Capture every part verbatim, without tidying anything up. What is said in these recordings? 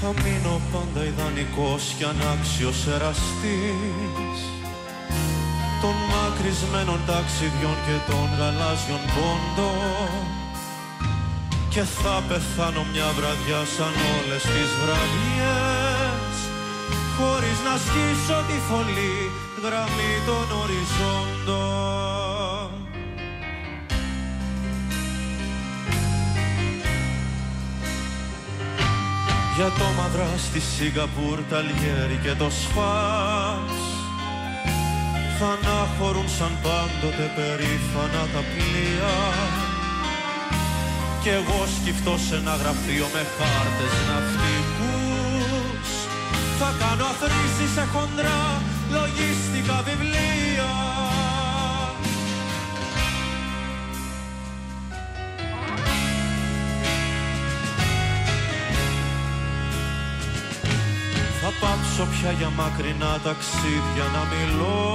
Θα μείνω πάντα ιδανικός κι ανάξιος εραστής των μακρισμένων ταξιδιών και των γαλάζιων πόντων, και θα πεθάνω μια βραδιά σαν όλες τις βραδιές, χωρίς να σκίσω τη θολή γραμμή των οριζόντων. Για το Μαδράστι, Σιγκαπούρ, Ταλιέρι και το Σφάς θα αναχωρούν σαν πάντοτε περήφανα τα πλοία, κι εγώ σκυφτώ σε ένα γραφείο με χάρτες ναυτικούς θα κάνω αθροίσεις σε χοντρά λογιστικά βιβλία. Θα πάψω πια για μακρινά ταξίδια να μιλώ,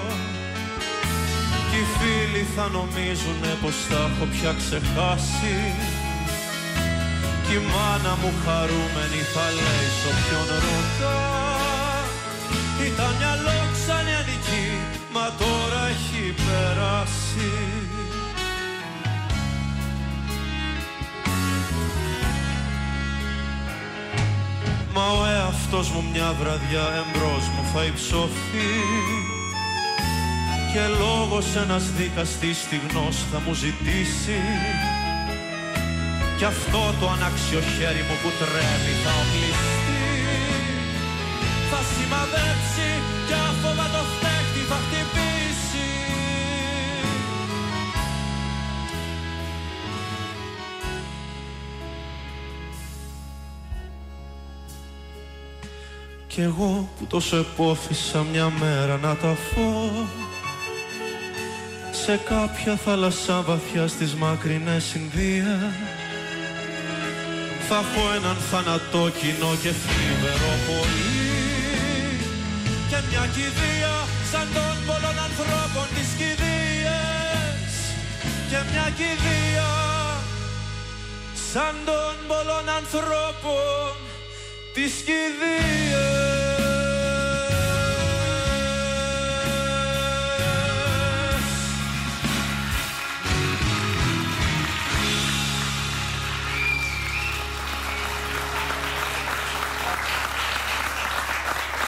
κι οι φίλοι θα νομίζουνε πως τα έχω πια ξεχάσει, κι η μάνα μου χαρούμενη θα λέει σ' όποιον ρωτά ήταν μια λόξα νεανική, μα τώρα έχει περάσει. Μα ο εαυτός μου μια βραδιά εμπρός μου θα υψωθεί, και λόγος ένας δικαστής στιγνός θα μου ζητήσει, κι αυτό το ανάξιο χέρι μου που τρέμει θα οπλιστεί, θα σημαδέψει κι άφοβα το φτέχτη θα χτυπήσει. Κι εγώ που τόσο επώθησα μια μέρα να τα φω σε κάποια θάλασσα βαθιά στις μακρινές Ινδίες, θα έχω έναν θανατόκινο και θλιβερό πολύ, και μια κηδεία σαν των πολλών ανθρώπων τις κηδείες, και μια κηδεία σαν των πολλών ανθρώπων τις κηδείες.